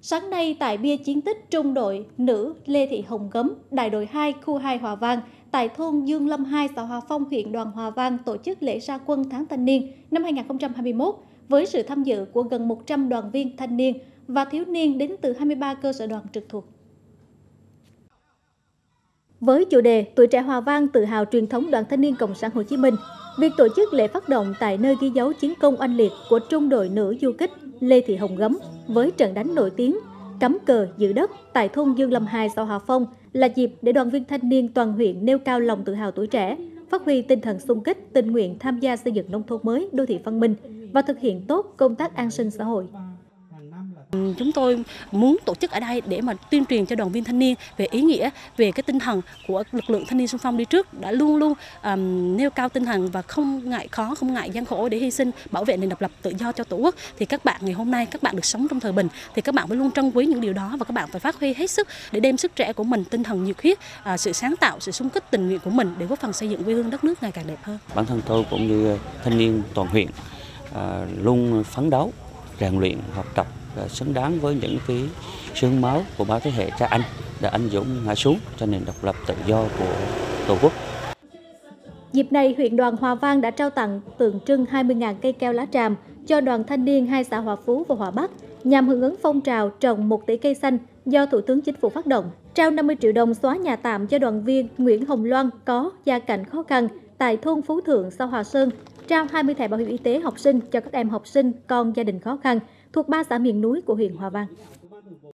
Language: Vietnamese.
Sáng nay tại bia chiến tích trung đội nữ Lê Thị Hồng Gấm, đại đội 2 khu 2 Hòa Vang, tại thôn Dương Lâm 2, xã Hòa Phong, huyện Đoàn Hòa Vang tổ chức lễ ra quân tháng thanh niên năm 2021 với sự tham dự của gần 100 đoàn viên thanh niên và thiếu niên đến từ 23 cơ sở đoàn trực thuộc. Với chủ đề Tuổi trẻ Hòa Vang tự hào truyền thống Đoàn Thanh niên Cộng sản Hồ Chí Minh, việc tổ chức lễ phát động tại nơi ghi dấu chiến công oanh liệt của trung đội nữ du kích Lê Thị Hồng Gấm với trận đánh nổi tiếng cắm cờ giữ đất tại thôn Dương Lâm 2, xã Hòa Phong là dịp để đoàn viên thanh niên toàn huyện nêu cao lòng tự hào tuổi trẻ, phát huy tinh thần xung kích, tình nguyện tham gia xây dựng nông thôn mới, đô thị văn minh và thực hiện tốt công tác an sinh xã hội. Chúng tôi muốn tổ chức ở đây để mà tuyên truyền cho đoàn viên thanh niên về ý nghĩa, về cái tinh thần của lực lượng thanh niên xung phong đi trước đã luôn luôn nêu cao tinh thần và không ngại khó, không ngại gian khổ để hy sinh bảo vệ nền độc lập tự do cho Tổ quốc. Thì các bạn ngày hôm nay các bạn được sống trong thời bình thì các bạn phải luôn trân quý những điều đó và các bạn phải phát huy hết sức để đem sức trẻ của mình, tinh thần nhiệt huyết, sự sáng tạo, sự xung kích tình nguyện của mình để góp phần xây dựng quê hương đất nước ngày càng đẹp hơn. Bản thân tôi cũng như thanh niên toàn huyện luôn phấn đấu, rèn luyện, học tập xứng đáng với những cái xương máu của bao thế hệ cha anh đã anh dũng ngã xuống cho nền độc lập tự do của Tổ quốc. Dịp này, huyện Đoàn Hòa Vang đã trao tặng tượng trưng 20.000 cây keo lá tràm cho đoàn thanh niên hai xã Hòa Phú và Hòa Bắc nhằm hưởng ứng phong trào trồng 1 tỷ cây xanh do Thủ tướng Chính phủ phát động. Trao 50 triệu đồng xóa nhà tạm cho đoàn viên Nguyễn Hồng Loan có gia cảnh khó khăn tại thôn Phú Thượng, xã Hòa Sơn. Trao 20 thẻ bảo hiểm y tế học sinh cho các em học sinh con gia đình khó khăn thuộc 3 xã miền núi của huyện Hòa Vang.